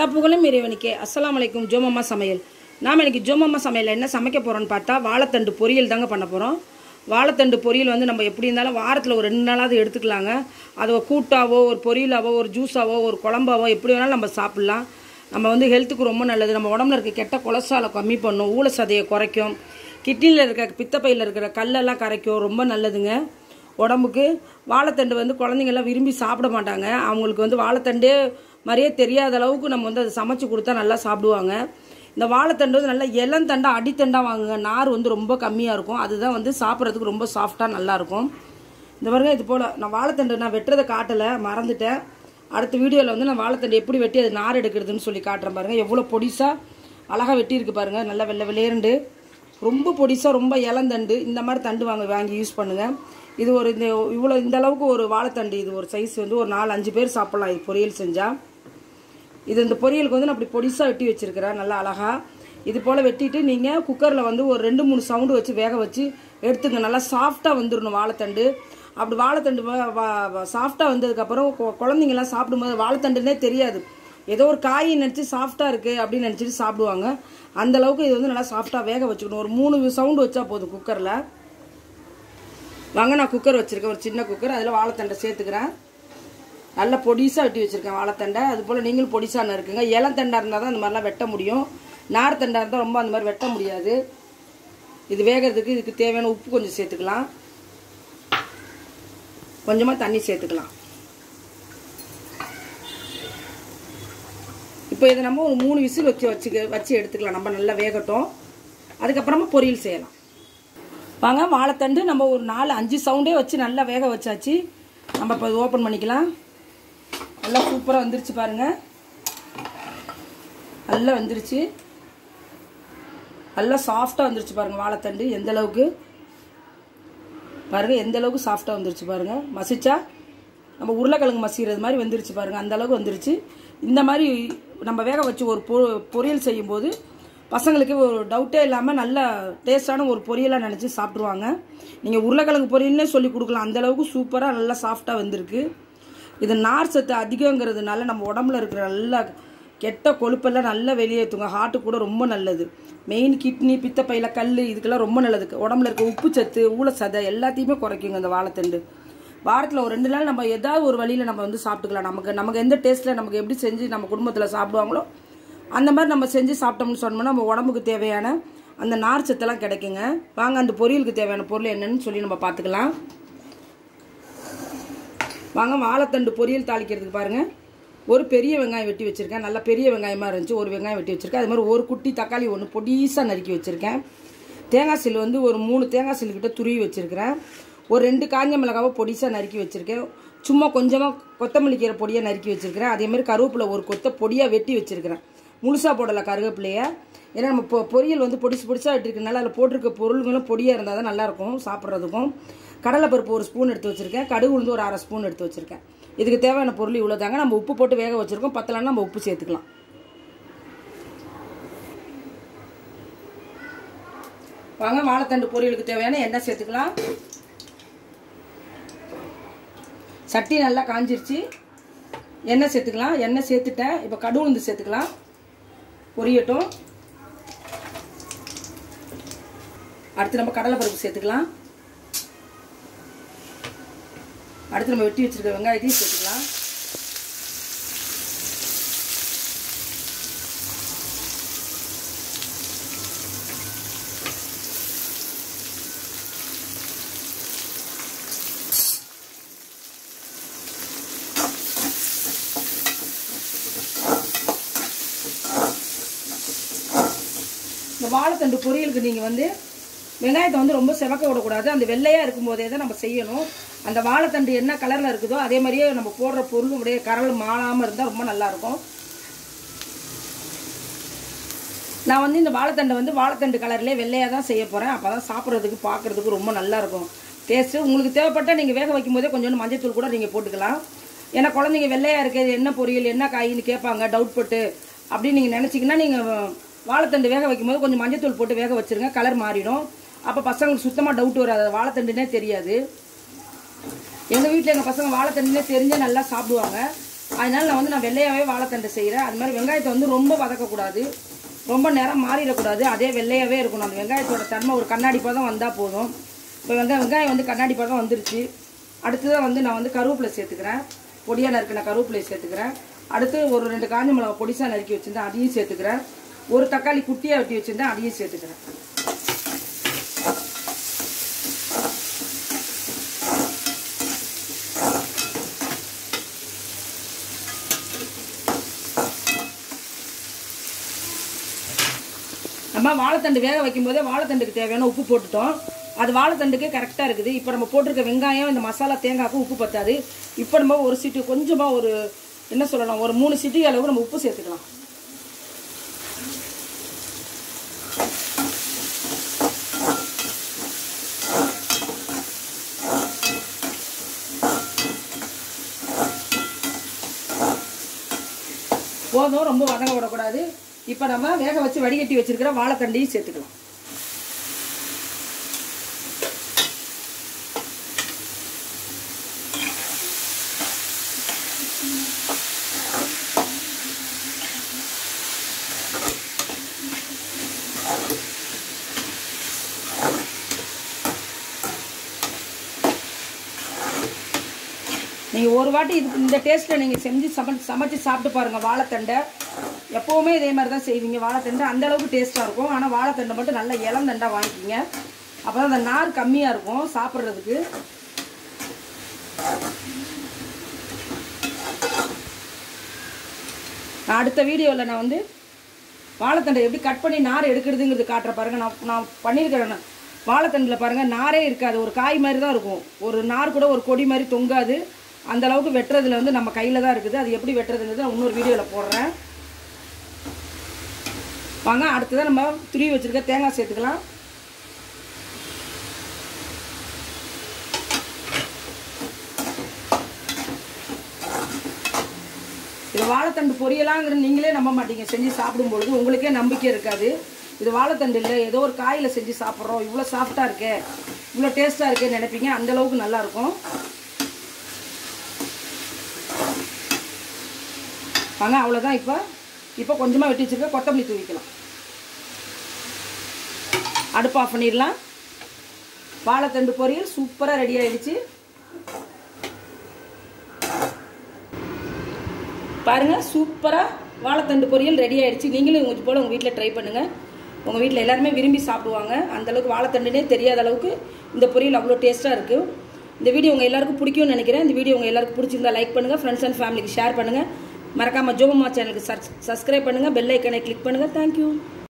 எல்லா புகழும் இறைவனுக்கே. அஸ்ஸலாமு அலைக்கும். ஜோமம்மா சமையல். நாம் இன்றைக்கி ஜோமம்மா சமையலில் என்ன சமைக்க போகிறோன்னு பார்த்தா வாழைத்தண்டு பொரியல் தாங்க பண்ண போகிறோம். வாழைத்தண்டு பொரியல் வந்து நம்ம எப்படி இருந்தாலும் வாரத்தில் ஒரு 2 நாளாவது எடுத்துக்கலாங்க. அதை கூட்டாவோ ஒரு பொரியலாவோ ஒரு ஜூஸாவோ ஒரு குழம்பாவோ எப்படி வேணாலும் நம்ம சாப்பிட்லாம். நம்ம வந்து ஹெல்த்துக்கு ரொம்ப நல்லது. நம்ம உடம்புல இருக்க கெட்ட கொலஸ்ட்ராலை கம்மி பண்ணும், ஊழ சதையை குறைக்கும், கிட்னியில் இருக்க பித்தப்பையில் இருக்கிற கல்லெல்லாம் கரைக்கும், ரொம்ப நல்லதுங்க உடம்புக்கு. வாழைத்தண்டு வந்து குழந்தைங்கள்லாம் விரும்பி சாப்பிட மாட்டாங்க. அவங்களுக்கு வந்து வாழைத்தண்டே மாதிரியே தெரியாத அளவுக்கு நம்ம வந்து அதை சமைச்சு கொடுத்தா நல்லா சாப்பிடுவாங்க. இந்த வாழைத்தண்டு வந்து நல்லா இளந்தண்டாக அடித்தண்டாக வாங்குங்க. நார் வந்து ரொம்ப கம்மியாக இருக்கும். அதுதான் வந்து சாப்பிட்றதுக்கு ரொம்ப சாஃப்டாக நல்லாயிருக்கும். இந்த பாருங்க, இது போல் நான் வாழைத்தண்டு நான் வெட்டுறதை காட்டலை, மறந்துட்டேன். அடுத்த வீடியோவில் வந்து நான் வாழைத்தண்டு எப்படி வெட்டி அது நார் எடுக்கிறதுன்னு சொல்லி காட்டுறேன். பாருங்கள் எவ்வளோ பொடிசாக அழகாக வெட்டியிருக்கு பாருங்கள். நல்லா வெள்ளை வெள்ளையண்டு ரொம்ப பொடிசாக ரொம்ப இளந்தண்டு. இந்த மாதிரி தண்டு வாங்கி யூஸ் பண்ணுங்கள். இது ஒரு இந்த அளவுக்கு ஒரு வாழைத்தண்டு, இது ஒரு சைஸ் வந்து ஒரு 4-5 பேர் சாப்பிட்லாம் இது பொரியல் செஞ்சால். இந்த பொரியலுக்கு வந்து நான் அப்படி பொடிசாக வெட்டி வச்சுருக்கிறேன் நல்லா அழகாக. இது போல் வெட்டிட்டு நீங்கள் குக்கரில் வந்து ஒரு 2-3 சவுண்டு வச்சு வேக வச்சு எடுத்துங்க. நல்லா சாஃப்டாக வந்துடணும் வாழைத்தண்டு. அப்படி வாழைத்தண்டு சாஃப்டாக வந்ததுக்கப்புறம் குழந்தைங்கலாம் சாப்பிடும்போது வாழைத்தண்டுன்னே தெரியாது, ஏதோ ஒரு காயை நினச்சி சாஃப்டாக இருக்குது அப்படின்னு நினச்சிட்டு சாப்பிடுவாங்க. அந்தளவுக்கு இது வந்து நல்லா சாஃப்டாக வேக வச்சுக்கணும். ஒரு 3 சவுண்டு வச்சா போதும் குக்கரில். வாங்க, நான் குக்கர் வச்சுருக்கேன், ஒரு சின்ன குக்கர். அதில் வாழைத்தண்டை சேர்த்துக்கிறேன். நல்லா பொடிசாக வெட்டி வச்சுருக்கேன் வாழைத்தண்டை. அது போல் நீங்களும் பொடிசாக இருக்குங்க. இளந்தண்டாக இருந்தால் தான் அந்த மாதிரிலாம் வெட்ட முடியும். நார் தண்டாக இருந்தால் ரொம்ப அந்த மாதிரி வெட்ட முடியாது. இது வேகிறதுக்கு இதுக்கு தேவையான உப்பு கொஞ்சம் சேர்த்துக்கலாம், கொஞ்சமாக தண்ணி சேர்த்துக்கலாம். இப்போ இதை நம்ம ஒரு 3 விசில் வச்சு எடுத்துக்கலாம். நம்ம நல்லா வேகட்டும், அதுக்கப்புறமா பொரியல் செய்யலாம். வாங்க, வாழைத்தண்டு நம்ம ஒரு 4-5 சவுண்டே வச்சு நல்லா வேக வச்சாச்சு. நம்ம இப்போ ஓப்பன் பண்ணிக்கலாம். நல்லா சூப்பராக வந்துருச்சு பாருங்கள். நல்லா வந்துருச்சு, நல்லா சாஃப்டாக வந்துருச்சு பாருங்கள் வாழைத்தண்டு. எந்த அளவுக்கு பாருங்கள், எந்த அளவுக்கு சாஃப்டாக வந்துருச்சு பாருங்கள். மசிச்சா நம்ம உருளைக்கிழங்கு மசிக்கிறது மாதிரி வந்துருச்சு பாருங்கள். அந்த அளவுக்கு வந்துருச்சு. இந்த மாதிரி நம்ம வேக வச்சு ஒரு பொரியல் செய்யும்போது பசங்களுக்கு ஒரு டவுட்டே இல்லாமல் நல்ல டேஸ்டான ஒரு பொரியலாக நினச்சி சாப்பிட்ருவாங்க. நீங்கள் உருளைக்கிழங்கு பொரியல்னே சொல்லி கொடுக்கலாம். அந்தளவுக்கு சூப்பராக நல்லா சாஃப்டாக வந்திருக்கு. இது நார் சத்து அதிகங்கிறதுனால நம்ம உடம்புல இருக்கிற நல்ல கெட்ட கொழுப்பெல்லாம் நல்லா வெளியேற்றுங்க. ஹார்ட்டுக்கு கூட ரொம்ப நல்லது. மெயின் கிட்னி பித்தப்பையில் கல் இதுக்கெல்லாம் ரொம்ப நல்லது. உடம்புல இருக்க உப்பு சத்து ஊழ சதை எல்லாத்தையுமே குறைக்குங்க இந்த வாழைத்தண்டு. வாரத்தில் ஒரு 2 நாள் நம்ம ஏதாவது ஒரு வழியில் நம்ம வந்து சாப்பிட்டுக்கலாம். நமக்கு எந்த டேஸ்ட்டில் நமக்கு எப்படி செஞ்சு நம்ம குடும்பத்தில் சாப்பிடுவாங்களோ அந்த மாதிரி நம்ம செஞ்சு சாப்பிட்டோம்னு சொன்னோம்னா நம்ம உடம்புக்கு தேவையான அந்த நார் சத்தெல்லாம் கிடைக்குங்க. வாங்க, அந்த பொரியலுக்கு தேவையான பொருள் என்னன்னு சொல்லி நம்ம பார்த்துக்கலாம். வாங்க, வாழைத்தண்டு பொரியல் தாளிக்கிறதுக்கு பாருங்கள், ஒரு பெரிய வெங்காயம் வெட்டி வச்சுருக்கேன். நல்லா பெரிய வெங்காயமாக இருந்துச்சு, ஒரு வெங்காயம் வெட்டி வச்சுருக்கேன். அது மாதிரி ஒரு குட்டி தக்காளி ஒன்று பொடிசாக நறுக்கி வச்சுருக்கேன். தேங்காய் சில்லு வந்து ஒரு 3 தேங்காய் சில்லுக்கிட்ட துருவி வச்சுருக்கிறேன். ஒரு 2 காஞ்ச மிளகாவை பொடிசாக நறுக்கி வச்சுருக்கேன். சும்மா கொஞ்சமாக கொத்தமல்லி கீரை பொடியாக நறுக்கி வச்சுருக்கிறேன். அதேமாதிரி கருவேப்பிலை ஒரு கொத்தை பொடியாக வெட்டி வச்சுருக்கிறேன். முழுசாக போடலை கருவேப்பிலையை, ஏன்னா நம்ம பொரியல் வந்து பொடிசாக வெட்டிருக்கனால அதில் போட்டிருக்க பொருள்களும் பொடியாக இருந்தால் தான் நல்லாயிருக்கும் சாப்பிட்றதுக்கும். கடலைப்பருப்பு ஒரு ஸ்பூன் எடுத்து வச்சுருக்கேன். கடுகு உளுந்து ஒரு 1/2 ஸ்பூன் எடுத்து வச்சுருக்கேன். இதுக்கு தேவையான பொருள் இவ்வளோ தாங்க. நம்ம உப்பு போட்டு வேக வச்சுருக்கோம். பத்தலைன்னா நம்ம உப்பு சேர்த்துக்கலாம். வாங்க, வாழைத்தண்டு பொரியலுக்கு தேவையான எண்ணெய் சேர்த்துக்கலாம். சட்டி நல்லா காஞ்சிருச்சு, எண்ணெய் சேர்த்துக்கலாம். எண்ணெய் சேர்த்துட்டேன். இப்போ கடுகு உளுந்து சேர்த்துக்கலாம், பொரியட்டும். அடுத்து நம்ம கடலைப்பருப்பு சேர்த்துக்கலாம். அடுத்து நம்ம வெட்டி வச்சிருக்க வெங்காயத்தையும் சேர்த்துக்கலாம். இந்த வாழைத்தண்டு பொரியலுக்கு நீங்கள் வந்து வெங்காயத்தை வந்து ரொம்ப செவக்க விடக்கூடாது. அந்த வெள்ளையாக இருக்கும் போதே தான் நம்ம செய்யணும். அந்த வாழைத்தண்டு என்ன கலரில் இருக்குதோ அதே மாதிரியே நம்ம போடுற பொருளும் உடைய கரல் மாறாமல் இருந்தால் ரொம்ப நல்லாயிருக்கும். நான் வந்து இந்த வாழைத்தண்டை வந்து வாழைத்தண்டு கலர்லேயே வெள்ளையாக தான் செய்ய போகிறேன். அப்போ தான் சாப்பிட்றதுக்கு பார்க்குறதுக்கு ரொம்ப நல்லாயிருக்கும் டேஸ்ட்டு. உங்களுக்கு தேவைப்பட்டால் நீங்கள் வேக வைக்கும் போதே கொஞ்சோண்டு மஞ்சத்தூள் கூட நீங்கள் போட்டுக்கலாம். ஏன்னா குழந்தைங்க வெள்ளையாக இருக்கிறது என்ன பொரியல் என்ன காயின்னு கேட்பாங்க டவுட் பட்டு அப்படின்னு நீங்கள் நினச்சிங்கன்னா நீங்கள் வாழைத்தண்டு வேக வைக்கும் போது கொஞ்சம் மஞ்சத்தூள் போட்டு வேக வச்சுருங்க. கலர் மாறிடும். அப்போ பசங்களுக்கு சுத்தமாக டவுட் வராது, வாழைத்தண்டுனே தெரியாது. எங்கள் வீட்டில் எங்கள் பசங்க வாழைத்தண்டுனே தெரிஞ்சே நல்லா சாப்பிடுவாங்க. அதனால நான் வெள்ளையாகவே வாழைத்தண்டு செய்கிறேன். அது மாதிரி வெங்காயத்தை ரொம்ப வதக்கக்கூடாது, ரொம்ப நேரம் மாறிடக்கூடாது, அதே வெள்ளையாகவே இருக்கணும். அந்த வெங்காயத்தோட தன்மை ஒரு கண்ணாடி பதம் வந்தால் போதும். இப்போ வெங்காயம் கண்ணாடி பதம் வந்துருச்சு. அடுத்ததாக நான் கருவேப்பிலை சேர்த்துக்கிறேன். பொடியாக நறுக்கின கருவேப்பிலையை சேர்த்துக்கிறேன். அடுத்து ஒரு 2 காஞ்ச மிளகா பொடிசாக நறுக்கி வச்சுருந்தேன், அதையும் சேர்த்துக்கிறேன். ஒரு தக்காளி குட்டியாக வெட்டி வச்சுருந்தேன், அதையும் சேர்த்துக்கிறேன். நம்ம வாழைத்தண்டு வேக வைக்கும்போதே வாழைத்தண்டுக்கு தேவையான உப்பு போட்டுட்டோம். அது வாழைத்தண்டுக்கே கரெக்டாக இருக்குது. இப்போ நம்ம போட்டிருக்க வெங்காயம் இந்த மசாலா தேங்காய்க்கு உப்பு பத்தாது. இப்போ நம்ம ஒரு சிட்டி கொஞ்சமாக ஒரு என்ன சொல்லலாம், ஒரு 3 சிட்டி அளவு நம்ம உப்பு சேர்த்துக்கலாம். போதும், ரொம்ப வதங்க விடக்கூடாது. இப்போ நம்ம வேக வச்சு வடிகட்டி வச்சிருக்கிற வாழைத்தண்டையும் சேர்த்துக்கலாம். நீங்கள் ஒரு வாட்டி இந்த டேஸ்ட்டில் நீங்கள் செஞ்சு சமைச்சு சாப்பிட்டு பாருங்கள். வாழைத்தண்டை எப்போவுமே இதே மாதிரி தான் செய்வீங்க. வாழைத்தண்டை அந்தளவுக்கு டேஸ்ட்டாக இருக்கும். ஆனால் வாழைத்தண்டை மட்டும் நல்ல இளந்தண்டாக வாங்கிக்கிங்க. அப்போ தான் அந்த நார் கம்மியாக இருக்கும் சாப்பிட்றதுக்கு. நான் அடுத்த வீடியோவில் நான் வாழைத்தண்டை எப்படி கட் பண்ணி நார் எடுக்கிறதுங்கிறது காட்டுற பாருங்கள். நான் பண்ணியிருக்கிறேன். வாழைத்தண்டில் பாருங்கள் நாரே இருக்காது, ஒரு காய் மாதிரி தான் இருக்கும். ஒரு நார் கூட ஒரு கொடி மாதிரி தொங்காது. அந்த அளவுக்கு வெட்டுறதுல நம்ம கையில் தான் இருக்குது. அது எப்படி வெட்டுறதுங்கிறது நான் இன்னொரு வீடியோவில் போடுறேன். வாங்க அடுத்ததான் நம்ம துருவி வச்சுருக்க தேங்காய் சேர்த்துக்கலாம். இது வாழைத்தண்டு பொரியலாங்கிற நீங்களே நம்ப மாட்டீங்க. செஞ்சு சாப்பிடும்பொழுது உங்களுக்கே நம்பிக்கை இருக்காது. இது வாழைத்தண்டு இல்லை, ஏதோ ஒரு காயில் செஞ்சு சாப்பிட்றோம், இவ்வளோ சாஃப்டாக இருக்கே, இவ்வளோ டேஸ்ட்டாக இருக்கேன்னு நினைப்பீங்க. அந்தளவுக்கு நல்லாயிருக்கும். வாங்க அவ்வளோதான். இப்போ கொஞ்சமாக வெட்டி வச்சுருக்க கொத்தமல்லி தூவிக்கலாம். அடுப்பு ஆஃப் பண்ணிடலாம். வாழைத்தண்டு பொரியல் சூப்பராக ரெடி ஆகிடுச்சு. பாருங்கள், சூப்பராக வாழைத்தண்டு பொரியல் ரெடி ஆகிடுச்சு. நீங்களும் இது போல் உங்கள் வீட்டில் ட்ரை பண்ணுங்கள். உங்கள் வீட்டில் எல்லாருமே விரும்பி சாப்பிடுவாங்க. அந்தளவுக்கு வாழைத்தண்டுனே தெரியாத அளவுக்கு இந்த பொரியல் அவ்வளோ டேஸ்ட்டாக இருக்குது. இந்த வீடியோ உங்கள் எல்லாருக்கும் பிடிக்கும்னு நினைக்கிறேன். இந்த வீடியோ உங்கள் எல்லாருக்கும் பிடிச்சிருந்தா லைக் பண்ணுங்கள், ஃப்ரெண்ட்ஸ் அண்ட் ஃபேமிலிக்கு ஷேர் பண்ணுங்கள். மறக்காமல் ஜோமம்மா சேனலுக்கு சப்ஸ்கிரைப் பண்ணுங்கள், பெல் ஐக்கனை கிளிக் பண்ணுங்கள். தேங்க்யூ.